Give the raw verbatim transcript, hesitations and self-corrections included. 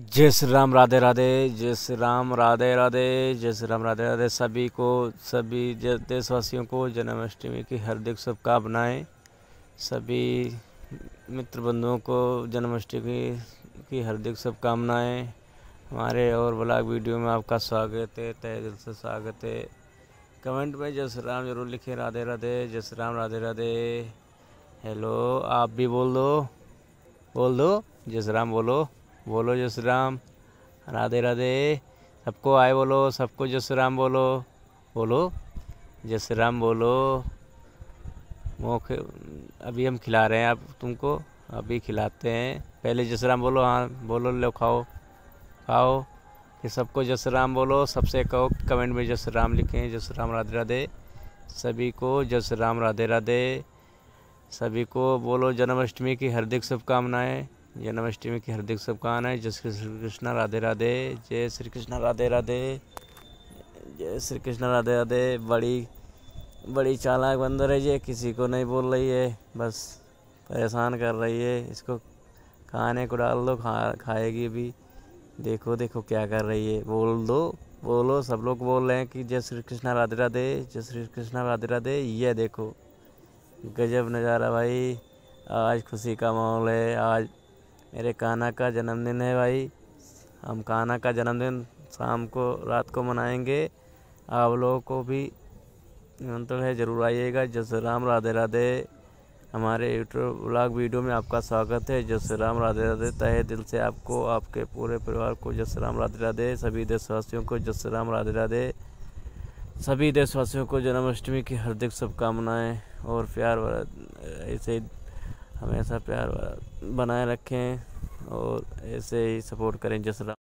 जय श्री राम, राधे राधे। जय श्री राम, राधे राधे। जय श्री राम, राधे राधे। सभी को, सभी देशवासियों को जन्माष्टमी की हार्दिक शुभकामनाएं। सभी मित्र बंधुओं को जन्माष्टमी की हार्दिक शुभकामनाएं। हमारे और ब्लॉग वीडियो में आपका स्वागत है, तहे दिल से स्वागत है। कमेंट में जय श्री राम जरूर लिखें, राधे राधे। जय श्री राम, राधे राधे। हेलो, आप भी बोल दो, बोल दो जय श्री राम, बोलो बोलो जय श्री राम, राधे राधे। सबको आए बोलो, सबको जय श्री राम बोलो, बोलो जय श्री राम बोलो। मौके अभी हम खिला रहे हैं, आप तुमको अभी खिलाते हैं। पहले जय श्री राम बोलो, हाँ बोलो, लो खाओ खाओ। फिर सबको जय श्री राम बोलो, सबसे कहो कमेंट में जय श्री राम लिखें। जय श्री राम, राधे राधे। सभी को जय श्री राम, राधे राधे। सभी को बोलो जन्माष्टमी की हार्दिक शुभकामनाएं। जन्माष्टमी की हार्दिक शुभकामनाएं। जय श्री कृष्ण, राधे राधे। जय श्री कृष्ण, राधे राधे। जय श्री कृष्ण, राधे राधे। बड़ी बड़ी चालाक बंदर है ये, किसी को नहीं बोल रही है, बस परेशान कर रही है। इसको खाने को डाल दो, खा खाएगी भी। देखो देखो क्या कर रही है, बोल दो, बोलो। सब लोग बोल रहे हैं कि जय श्री कृष्ण, राधे राधे। जय श्री कृष्ण, राधे राधे। ये देखो गजब नज़ारा भाई, आज खुशी का माहौल है। आज मेरे कान्हा का जन्मदिन है भाई। हम कान्हा का जन्मदिन शाम को, रात को मनाएंगे। आप लोगों को भी निमंत्रण है, ज़रूर आइएगा। जय श्री राम, राधे राधे। हमारे यूट्यूब व्लॉग वीडियो में आपका स्वागत है। जय श्री राम, राधे राधे। तहे दिल से आपको, आपके पूरे परिवार को जय श्री राम, राधे राधे। सभी देशवासियों को जय श्री राम, राधे राधे। सभी देशवासियों को जन्माष्टमी की हार्दिक शुभकामनाएं और प्यार ऐसे हमेशा प्यार बनाए रखें और ऐसे ही सपोर्ट करें। जय श्री राम।